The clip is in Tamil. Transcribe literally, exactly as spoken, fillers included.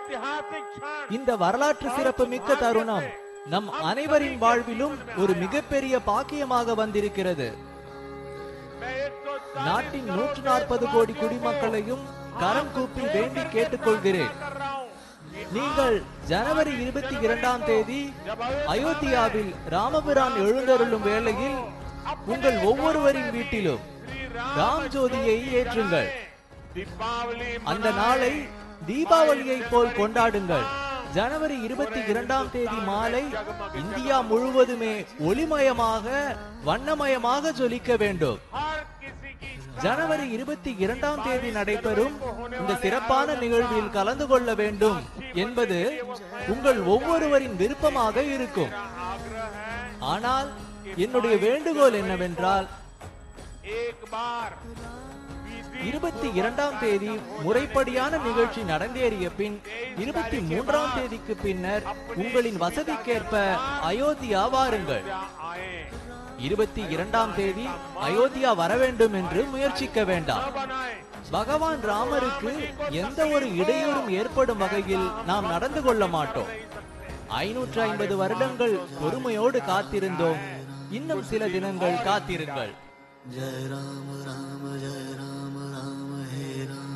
இந்த வரலாற்று சிறப்பு மிக்க தருணம் நம் அனைவரின் வாழ்விலும் ஒரு மிகப்பெரிய பாக்கியமாக வந்திருக்கிறது. நாட்டின் நூற்று நாற்பது கோடி குடிமக்களையும் கரம் கூப்பி வேண்டி கேட்டுக்கொள்கிறேன். நீங்கள் ஜனவரி இருபத்தி இரண்டாம் தேதி அயோத்தியாவில் ராமபிரான் எழுந்தருளும் வேளையில் உங்கள் ஒவ்வொருவரின் வீட்டிலும் ராம் ஜோதியை ஏற்றுங்கள். அந்த நாளை தீபாவளியை போல் கொண்டாடுங்கள். ஜனவரி இருபத்தி இரண்டாம் தேதி மாலை இந்தியா முழுவதுமே ஒளிமயமாக வண்ணமயமாக ஜொலிக்க வேண்டும். ஜனவரி இருபத்தி இரண்டாம் தேதி நடைபெறும் இந்த சிறப்பான நிகழ்வில் கலந்து கொள்ள வேண்டும் என்பது உங்கள் ஒவ்வொருவரின் விருப்பமாக இருக்கும். ஆனால் என்னுடைய வேண்டுகோள் என்னவென்றால், இருபத்தி இரண்டாம் தேதி முறைப்படியான நிகழ்ச்சி நடந்தேறிய பின் இருபத்தி மூன்றாம் தேதிக்கு பின்னர் உங்களின் வசதிக்கேற்ப அயோத்தியா வாருங்கள். இருபத்தி இரண்டாம் தேதி அயோத்தியா வர வேண்டும் என்று முயற்சிக்க வேண்டாம். பகவான் ராமருக்கு எந்த ஒரு இடையூறும் ஏற்படும் வகையில் நாம் நடந்து கொள்ள மாட்டோம். ஐநூற்று ஐம்பது வருடங்கள் பொறுமையோடு காத்திருந்தோம். இன்னும் சில தினங்கள் காத்திருங்கள். जय राम राम जय राम राम हे राम.